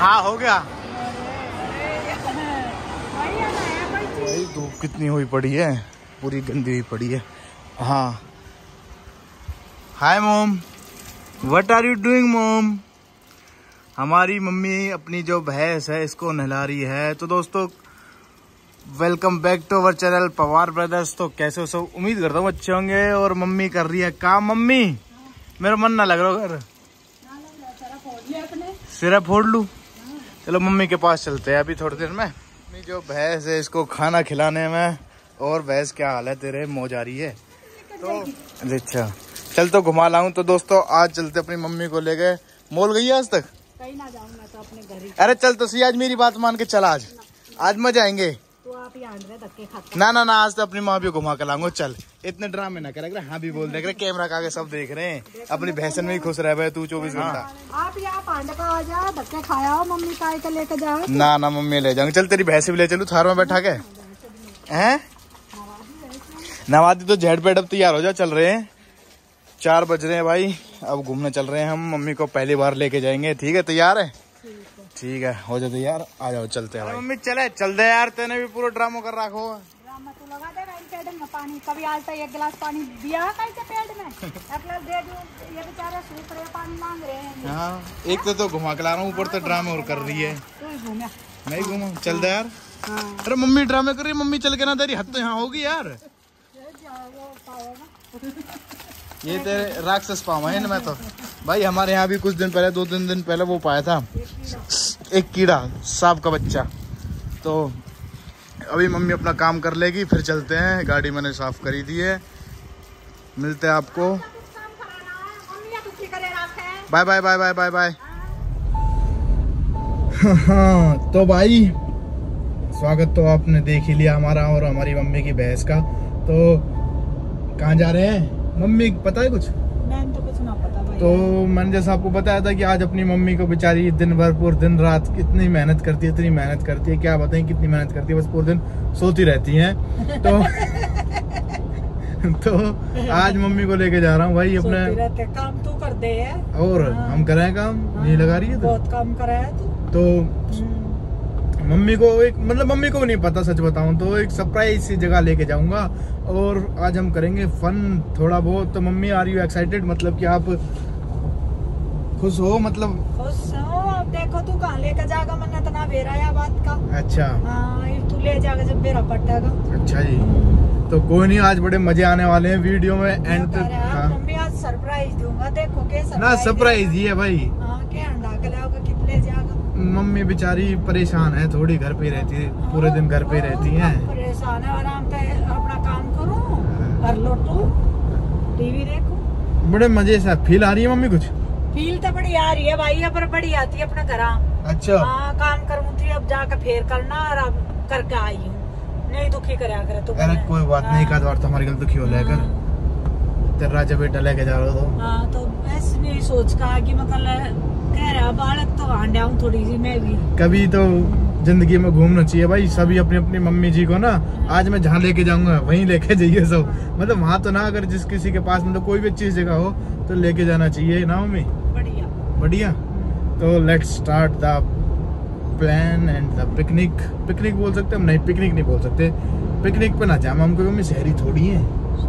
हाँ हो गया भाई। धूप कितनी हुई पड़ी है, पूरी गंदी हुई पड़ी है। हाँ hi mom, what are you doing mom. हमारी मम्मी अपनी जो भैंस है इसको नहला रही है। तो दोस्तों welcome back to our channel Pawar brothers. तो कैसे हो सब, उम्मीद करता हूँ अच्छे होंगे। और मम्मी कर रही है काम। मम्मी मेरा मन ना लग रहा घर, सिरा फोड़ लूं। चलो मम्मी के पास चलते हैं अभी थोड़ी देर में। मम्मी जो भैंस है इसको खाना खिलाने में। और भैंस क्या हाल है तेरे, मौज आ रही है। तो अच्छा चल तो घुमा लाऊं। तो दोस्तों आज चलते अपनी मम्मी को ले गए। मॉल गई है आज तक? कहीं ना जाऊं मैं तो अपने घर ही। अरे चल तो सही, आज मेरी बात मान के चल। आज मजा आएंगे। तो आप यहाँ धक्के खाते। ना ना ना, आज तो अपनी माँ भी घुमा कर लाऊंगा। चल इतने ड्रामे ना कर, हाँ भी बोल देख रहे, कैमरा का आगे सब देख रहे हैं। अपनी भैंसन में ही खुश रह तू 24 घंटा। आप यहाँ पांडे का आ जाओ, धक्के खाया हो, मम्मी काय का लेकर जाओ। ना ना मम्मी ले जाऊंगी। चल तेरी भैंस भी ले चलू थार में बैठा के। हैं नवादी तो झेड़ पेड़ अब तैयार हो जा, चल रहे हैं। 4 बज रहे हैं भाई, अब घूमने चल रहे हैं हम। मम्मी को पहली बार लेके जाएंगे। ठीक है तैयार है? ठीक है हो जाते यार, आ जाओ चलते हैं भाई। मम्मी चल दे यार, तेने भी पूरा ड्रामा कर रखो। ड्रामा तो लगा दे पेड़ में पानी। कभी आज तक 1 गिलास पानी दिया कैसे पेड़ में? 1 गिलास दे दूं, ये बेचारे सूख रहे, पानी मांग रहे हैं। हाँ एक तो घुमा के ला रहा हूँ, ऊपर तो ड्रामा और कर रही है। मैं घूमा, चल दे यार। अरे मम्मी ड्रामे कर रही है, मम्मी चल के ना, तेरी हद तो यहाँ होगी यार। ये तेरे राक्षस पावा है ना। मैं तो भाई हमारे यहाँ भी कुछ दिन पहले, 2-3 दिन पहले वो पाया था एक कीड़ा, सांप का बच्चा। तो अभी मम्मी अपना काम कर लेगी, फिर चलते हैं। गाड़ी मैंने साफ करी दी है। मिलते हैं आपको। Bye bye bye bye bye bye. हाँ तो भाई स्वागत तो आपने देख ही लिया हमारा और हमारी मम्मी की भैंस का। तो कहाँ जा रहे हैं मम्मी, पता है कुछ? मैंने तो कुछ ना पता भाई। तो मैंने जैसा आपको बताया था कि आज अपनी मम्मी को बेचारी दिन भर पूरे दिन रात कितनी मेहनत करती है, इतनी मेहनत करती है, क्या बताएं कितनी मेहनत करती है। बस पूरे दिन सोती रहती हैं। तो आज मम्मी को लेके जा रहा हूँ भाई अपने। काम तू कर दे है और हम करें काम, नहीं लगा रही है तो बहुत काम करा है तो मम्मी को एक, मतलब मम्मी को भी नहीं पता सच बताऊं तो, एक सरप्राइज सी जगह लेके जाऊंगा। और आज हम करेंगे फन थोड़ा बहुत। तो मम्मी आर यू एक्साइटेड, मतलब कि आप खुश हो? मतलब खुश हो। अब देखो तू कहाँ लेकर जाएगा, मन इतना बेरा है बात का। अच्छा हाँ तू ले जाएगा जब बेरा पटेगा। अच्छा जी, तो कोई नहीं, आज बड़े मजे आने वाले हैं वीडियो में एंड तक। हाँ मम्मी आज सरप्राइज दूंगा, देखो कैसा ना सरप्राइज ही है भाई। हाँ क्या अंडा के लाओगे, कितने जाएगा? मम्मी बेचारी परेशान है, थोड़ी घर पे रहती है, पूरे दिन घर पे रहती हैं। परेशान है, आराम से अपना काम करो, कर लो, तू टीवी देखो। बड़े मजे से फील आ रही है मम्मी कुछ? फील तो बड़ी आ रही है भाई, पर बड़ी आती है अपने घर। अच्छा हाँ काम करूँ थी, अब जाकर फेर करना और अब करके आई हूँ। नहीं दुखी करे करे तो। अरे कोई बात नहीं, का बार तो हमारी गलती दुखी हो लेकर तेरा राजा बेटा लेके जा रहा हो। हाँ तो ऐसे नहीं सोच का कि मतलब कह रहा बालक तो आंडा हूँ थोड़ी सी मैं भी। कभी तो जिंदगी में घूमना चाहिए भाई सभी अपनी अपनी मम्मी जी को ना। आज मैं जहाँ लेके जाऊंगा वहीं लेके जाइए सब, मतलब वहाँ तो ना, अगर जिस किसी के पास मतलब कोई भी अच्छी जगह हो तो लेके जाना चाहिए ना मम्मी। बढ़िया बढ़िया। तो let's start the plan and the picnic. Picnic बोल सकते हम? नहीं पिकनिक नहीं बोल सकते, पिकनिक पे ना जाए हमको, मम्मी शहरी थोड़ी है।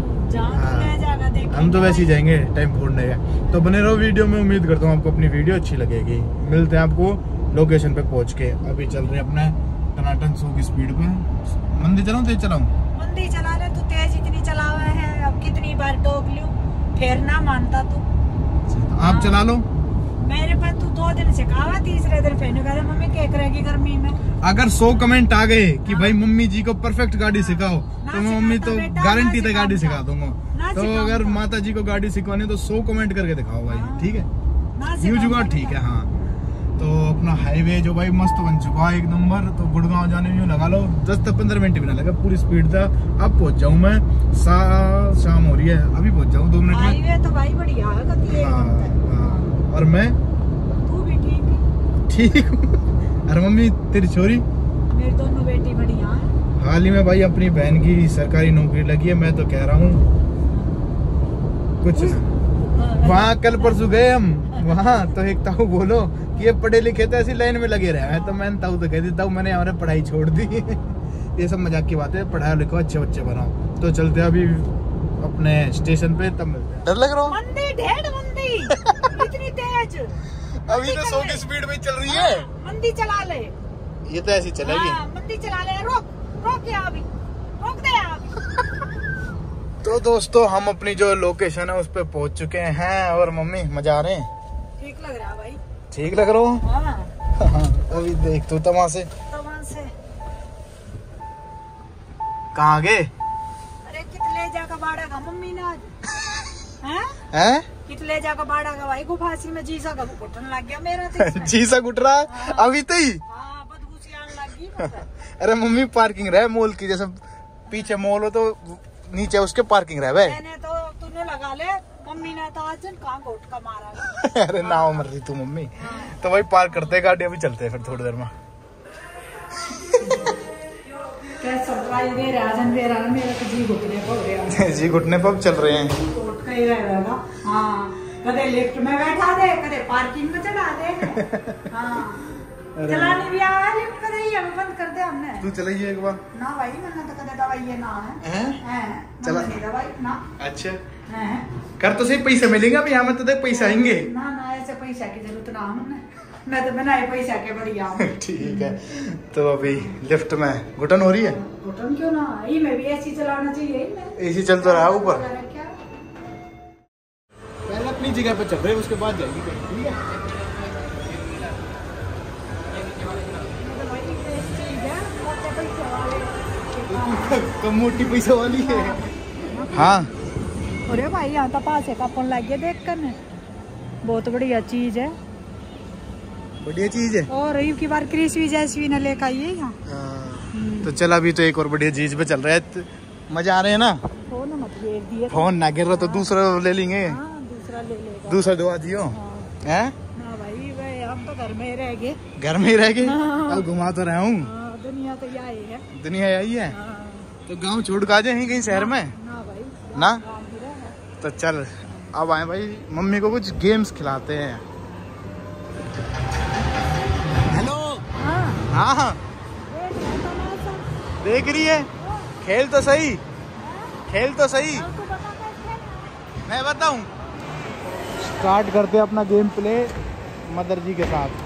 हम तो वैसे ही जाएंगे टाइम फोड़ने का। तो बने रहो वीडियो में, उम्मीद करता हूँ आपको अपनी वीडियो अच्छी लगेगी। मिलते हैं आपको लोकेशन पे पहुँच के। अभी चल रहे हैं अपने टनाटन 100 की स्पीड पे। मंदी चलाऊं तेज चलाऊं? मंदी चला रहे, तू तेज इतनी चला हुआ है, अब कितनी बार टोक लूं फिर ना मानता तू। तो आप चला लो। मेरे पास तू 2 दिन सिखावा, तीसरे दिन फिर कह मम्मी क्या करेगी गर्मी में। अगर 100 कमेंट आ गए कि भाई मम्मी जी को परफेक्ट गाड़ी सिखाओ तो मैं मम्मी तो गारंटी से गाड़ी सिखा दूंगा। तो अगर माता जी को गाड़ी सिखवानी तो 100 कमेंट करके दिखाओ भाई, ठीक है? यूज हुआ ठीक है। हाँ तो अपना हाईवे जो भाई मस्त बन चुका है एक नंबर। तो गुड़गांव जाने में लगा लो 10 से 15 मिनट भी ना लगा, पूरी स्पीड था। अब पहुंच जाऊं मैं, शाम हो रही है, अभी पहुंच जाऊं 2 मिनट में। हाईवे तो भाई बढ़िया है। हाँ और मैं तू भी ठीक हूँ। अरे मम्मी तेरी छोरी, मेरी दोनों बेटी बढ़िया है। हाल ही में भाई अपनी बहन की सरकारी नौकरी लगी है। मैं तो कह रहा हूँ कुछ वहाँ कल परसों गए हम वहाँ, तो एक ताऊ बोलो कि ये पढ़े लिखे तो ऐसी लाइन में लगे रहे हैं, तो मैंने ताऊ तो कह दी, ताऊ मैंने हमारे पढ़ाई छोड़ दी। ये सब मजाक की बात है, पढ़ाई लिखो अच्छे बच्चे बनाओ। तो चलते अभी अपने स्टेशन पे, तब मिलते हैं। डर लग रहा हूँ, मंदी ढेर मंदी इतनी तेज, अभी तो 100 की स्पीड में चल रही है। मंदी चला ले, ये तो ऐसी चलेगी। मंदी चला ले, रोक या अभी, रोक दे अभी। तो दोस्तों हम अपनी जो लोकेशन है उस पे पहुंच चुके हैं, और मम्मी मजा आ रहे हैं? ठीक लग रहा है भाई, ठीक लग रहा हूँ। हाँ। अभी देख तू तमाशे से कहाँ गए? अरे कितले जाकर बाड़ेगा मम्मी ने आज, हैं? कितले जाकर बाड़ेगा भाई, गुफासी में जीसा का घुटन लग गया मेरा तो। जीसा घुट रहा है? हाँ। अभी तो ही बदबू सी आने लग गई। अरे मम्मी पार्किंग रहे मॉल की, जैसे पीछे मॉल हो तो नीचे उसके पार्किंग रहे भाई। मैंने तो तूने लगा ले, मम्मी ने तो आज कहाँ घोट का मारा। अरे ना मर रही तू मम्मी। हाँ। तो भाई पार्क करते गाड़ी, अभी चलते हैं फिर थोड़ी देर में। जी घुटने पर चल रहे हैं। कदे लिफ्ट में बैठा दे, कदे पार्किंग में चढ़ा दे। हाँ। चलानी भी आया लिफ्ट, कदे ही हम बंद कर दे हमने। तू चलाइए एक बार ना भाई, मैंने तो कदे दवाई ये ना है। चला दवाई ना। अच्छा कर तो सही, पैसे मिलेंगे अभी यहाँ में, तो देख पैसे आएंगे ना। ना ऐसे पैसा की जरूरत ना हमने, मैं तो बनाए पैसा के बढ़िया। ठीक है, तो अभी लिफ्ट में घुटन हो रही है। घुटन क्यों ना, ये में भी एसी चलाना चाहिए। एसी चल तो रहा है ऊपर। पहले अपनी जगह पे चल रहे, उसके बाद जाएगी कहीं। ठीक है, कम मोटी पैसा वाली है। हाँ अरे भाई यहाँ तो पास है का फोन लग गया देख कर, बहुत बढ़िया चीज है। बढ़िया चीज है। और की बार कृषि जैसी ने लेकर आइए यहाँ। तो चल अभी तो एक और बढ़िया चीज पे चल रहा है, मजा आ रहे हैं ना। फोन मत गिर दिए, फोन ना गिर रहा तो दूसरा ले लेंगे। दूसरा ले लेगा, दूसरा दवा दियो। हैं ना भाई, हम तो घर में ही रह गए। घर में ही रह गए, अब घुमा तो रहा हूँ। दुनिया तो यही है, दुनिया यही है। तो गांव छोड़ के आ जाए कहीं शहर में ना भाई ना। तो चल अब आए भाई, मम्मी को कुछ गेम्स खिलाते हैं। हेलो। हाँ देख रही है, खेल तो सही, खेल तो सही। मैं बताऊं, स्टार्ट करते अपना गेम प्ले मदर जी के साथ।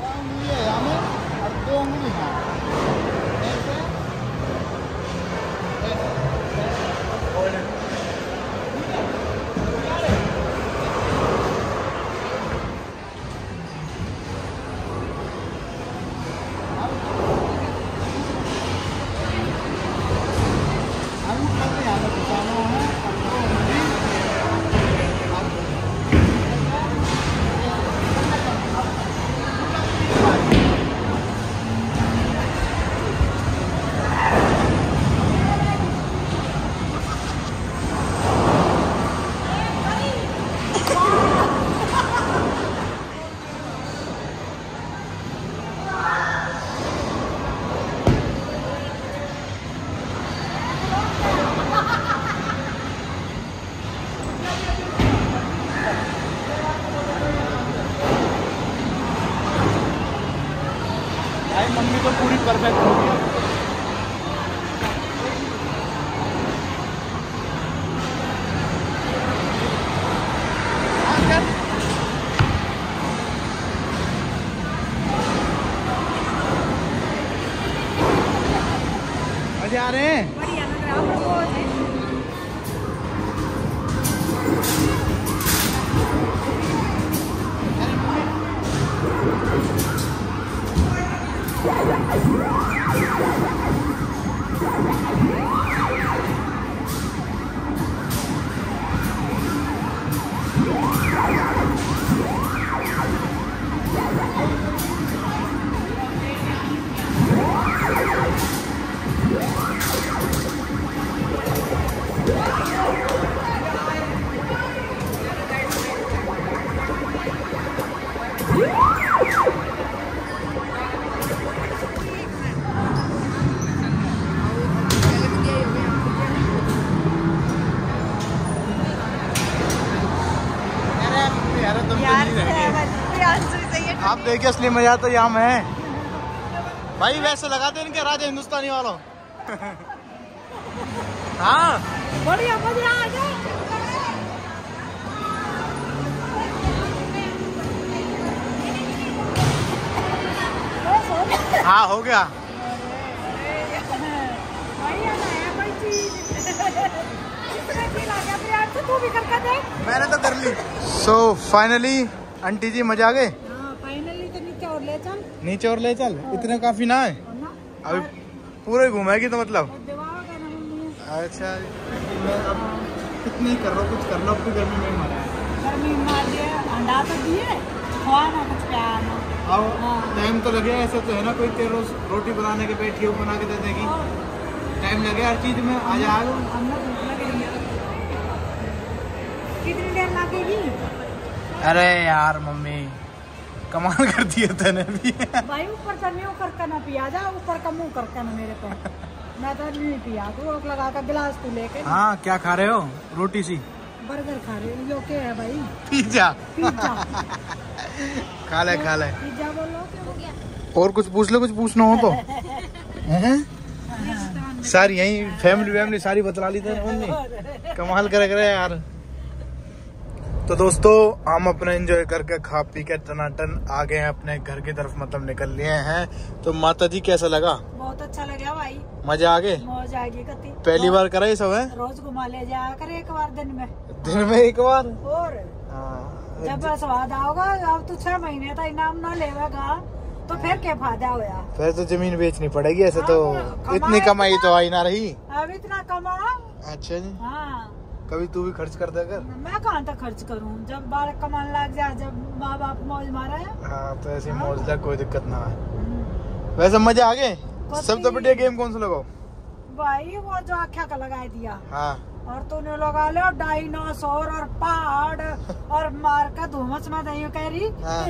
मम्मी तो पूरी परफेक्ट हो गई। मजे आ रहे हैं। बढ़िया लग रहा है। आप देखिए असली मजा तो यहाँ में है भाई। वैसे लगाते इनके राजा हिंदुस्तानी वालों। हाँ बढ़िया बढ़िया आ जाओ। हाँ हो गया। मैंने तो कर ली। सो फाइनली आंटी जी मजा आ गए। फाइनली तो नीचे और ले चल। नीचे और ले चल, इतने काफी ना है अभी पूरे घूमेगी तो मतलब। अच्छा कितनी कर लो, कुछ कर लो, अपनी गर्मी में मारा है। गर्मी मार दिए, अंडा तो दिए, खवाना कुछ प्याना। अब टाइम तो लगे, ऐसा तो है ना कोई तेरे रोज रोटी बनाने के बैठी हो बना के दे देगी। टाइम लगे हर चीज में। आ जा कितनी देर लगेगी? अरे यार मम्मी कमाल कर दिए तने भी। भाई ऊपर का मुँह करके ना पिया जा, ऊपर का मुँह करके ना मेरे को। मैं तो नहीं पिया, तू रोक लगा कर गिलास तू लेके। हाँ क्या खा रहे हो? रोटी सी बर्गर खा रहे हो? यो क्या है भाई? पिज्जा। पिज्जा खा ले खा ले। पिज्जा बोलो क्या हो गया? और कुछ पूछ लो, कुछ पूछना हो तो। सारी यही फैमिली सारी बतला ली थे मम्मी। कमाल करे यार। तो दोस्तों हम अपने एंजॉय करके खा पी के टनाटन आ गए हैं अपने घर की तरफ, मतलब निकल लिए हैं। तो माता जी कैसा लगा? बहुत अच्छा लगा भाई। मजा आ गए? मौज आ गई कती। पहली बार करा ये सब है? रोज घुमा ले जाया कर एक बार दिन में एक बार। और जब स्वाद आओगा, अब तू 6 महीने तक इनाम ना लेगा तो फिर क्या फायदा होया? फिर तो जमीन बेचनी पड़ेगी ऐसे। तो इतनी कमाई तो आई ना रही। अब इतना कमा। अच्छा जी। हाँ कभी तू भी खर्च कर दे कर। मैं कहाँ तक खर्च करूँ, जब बालक कमाने लग जाए, जब माँ बाप मौज मारा है। हाँ तो ऐसी मौज तक कोई दिक्कत ना है। वैसे मजा आ गए। सबसे बढ़िया गेम कौन सा लगाओ? भाई वो जो आख्या का लगा दिया। हाँ और तूने लगा लो डायनासोर और पहाड़ और मार का धुमस में नहीं कह रही।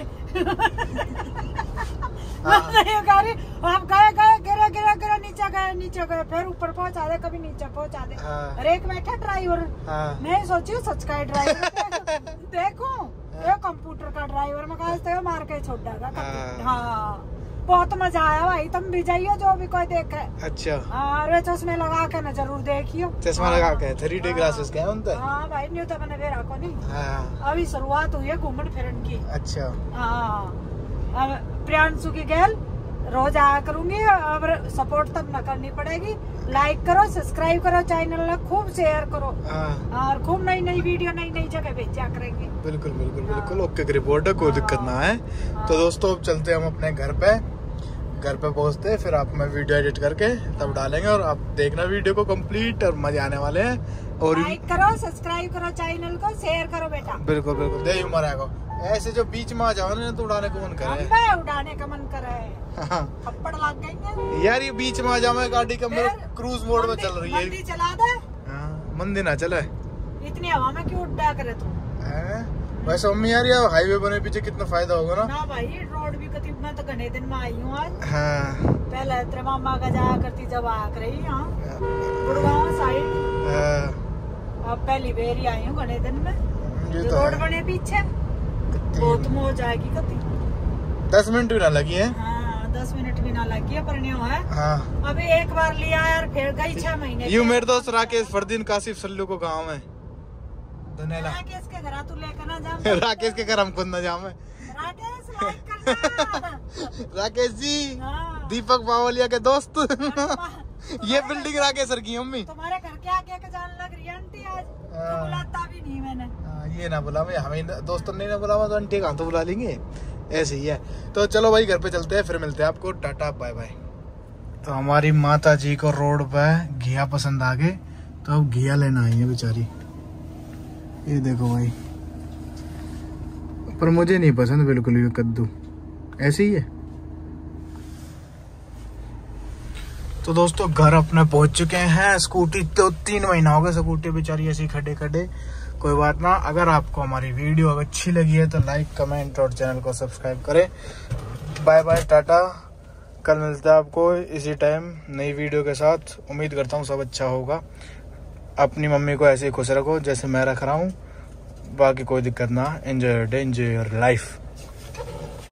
हम गए गिरे नीचे गए फिर ऊपर पहुंचा दे, कभी नीचे पहुंचा दे। और एक बैठा ड्राइवर। मैं सोची सच का ड्राइवर देखो ये कंप्यूटर का ड्राइवर में कहा मार के छोड़ देगा। हाँ बहुत मजा आया भाई, तुम भी जाइयो जो भी कोई देखे। अच्छा अरे चश्मे लगा के ना जरूर देखियो। चश्मा लगा के 3D ग्लासेस क्या होता है? हाँ भाई न्यू तो मैंने बेरा को नहीं। अभी शुरुआत हुई है घूमन फिरन की। अच्छा हाँ अब प्रियांशु की गैल रोज आया करूंगी। अब सपोर्ट तब न करनी पड़ेगी। लाइक करो, सब्सक्राइब करो, चैनल में खूब शेयर करो और खूब नई वीडियो नई जगह भेजा करेंगे। बिल्कुल बिल्कुल बिल्कुल ओके रिपोर्ट है, कोई दिक्कत ना है। तो दोस्तों अब चलते हैं हम अपने घर पे पहुंचते फिर आप मैं वीडियो एडिट करके तब डालेंगे और आप देखना वीडियो को कंप्लीट और मजे आने वाले हैं। और लाइक करो, सब्सक्राइब करो, चैनल को शेयर करो बेटा। बिल्कुल बिल्कुल दे उमर को ऐसे जो बीच में आ जाओ ना तो उड़ाने को मन करे। उड़ाने का मन करे थप्पड़ लग गई यार। ये बीच में आ जाओ, मैं गाड़ी का मेरे क्रूज मोड में चल रही है। मंदी चला दे। मंदी ना चले, इतनी हवा में क्यों उड़ा करे तू? वैसे मम्मी यार यार हाईवे बने पीछे कितना फायदा होगा ना। ना भाई रोड भी कती मैं तो घने दिन में आई हूँ आज। हाँ पहले तेरे मामा का जाया करती जब आया कर रही यहाँ गुड़गांव साइड। अब पहली बार ही आई हूँ घने दिन में। रोड बने पीछे बहुत मौज आएगी कती। 10 मिनट भी ना लगी है। हाँ 10 मिनट भी ना लगी है पर नहीं है। हाँ अभी एक बार लिया यार फिर गई 6 महीने। यू मेरे दोस्त राकेश फरदीन कासिफ सल्लू को गाँव में राकेश के घर तू लेकर ना जा। राकेश के घर हम खुद ना जाओ। राकेश जी दीपक बावलिया के दोस्त। ये बिल्डिंग राकेश सर की मम्मी तुम्हारे घर के आके जाने लग रही है आंटी आज। बुलाता भी नहीं मैंने। ये ना बुला मैं हमें दोस्तों ने ना बुला तो आंटी कहाँ तो बुला लेंगे, ऐसे ही है। तो चलो भाई घर पे चलते हैं, फिर मिलते हैं आपको। Tata bye bye. तो हमारी माता जी को रोड पे घिया पसंद आ गए तो अब घिया लेना आई है बेचारी। ये देखो भाई, पर मुझे नहीं पसंद बिल्कुल भी कद्दू, ऐसे ही है। तो दोस्तों घर अपने पहुंच चुके हैं। स्कूटी तो 3 महीना हो गया स्कूटी बेचारी ऐसे ही खड़े। कोई बात ना, अगर आपको हमारी वीडियो अच्छी लगी है तो लाइक कमेंट और चैनल को सब्सक्राइब करें। Bye bye tata. कल मिलते हैं आपको इसी टाइम नई वीडियो के साथ। उम्मीद करता हूँ सब अच्छा होगा। अपनी मम्मी को ऐसे ही खुश रखो जैसे मैं रख रहा हूँ। बाकी कोई दिक्कत ना। Enjoy your day, enjoy your life.